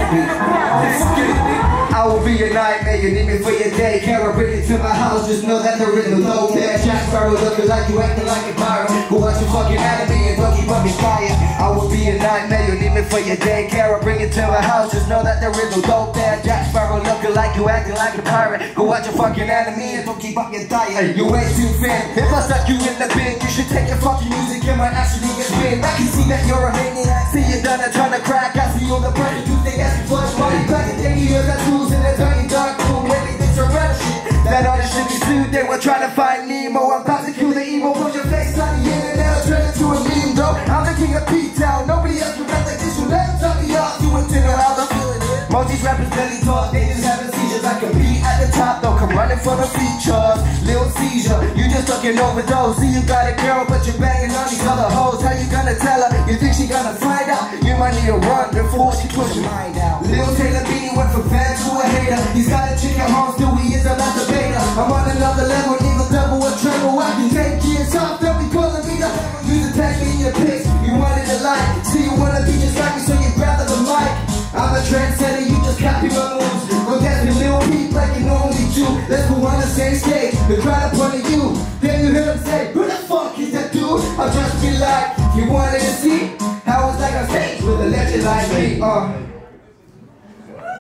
I will be your nightmare, you need me for your daycare. I bring it to my house, just know that there is no dope there. Jack Sparrow looking like you, acting like a pirate. Go watch your fucking enemy and don't keep up your fire. I will be your nightmare, you need me for your daycare. I bring it to my house, just know that there is no dope there. Jack Sparrow looking like you, acting like a pirate. Go watch your fucking enemy and don't keep up your diet. You're way too thin. If I stuck you in the bin, you should take your fucking music and might actually get spin. I can see that you're a maniac. See you done a ton of crack. I see all the pressure to stay asking for the money back and taking your tattoos in a dirty dark room. Everything's your better shit. That artist should be sued. They were trying to find Nemo. I'm about to kill the emo. Put your face on the internet. I'll turn it to a meme, though. I'm the king of P-Town. Nobody else can rap like this. So let them tell me off. You want to know how I'm feeling it. Most these rappers barely talk. They just having seizures. I can be at the top, though. Come running for the features. Lil Seizure, you just fucking overdose. See, you got a girl, but you're banging on these other hoes. How you gonna tell her? You think she gonna find out? You might need to run before she push your mind out. Lil Taylor Beanie went from fan to a hater. He's got a chick at home, still he is a masturbator. I'm on another level, even double or treble. I can take kids off, they'll be calling me the. You just tag me in your pics, you wanted a like. See, you wanna be just like me, so you grab the mic. I'm a trendsetter, you just copy my moves. Go get me Lil Peep like you normally do. Let's go on the same stage, the crowd up on you. Then you hear him say, who the fuck is that dude? I'll just be like, you wanted to see how it's like on stage with a legend like me.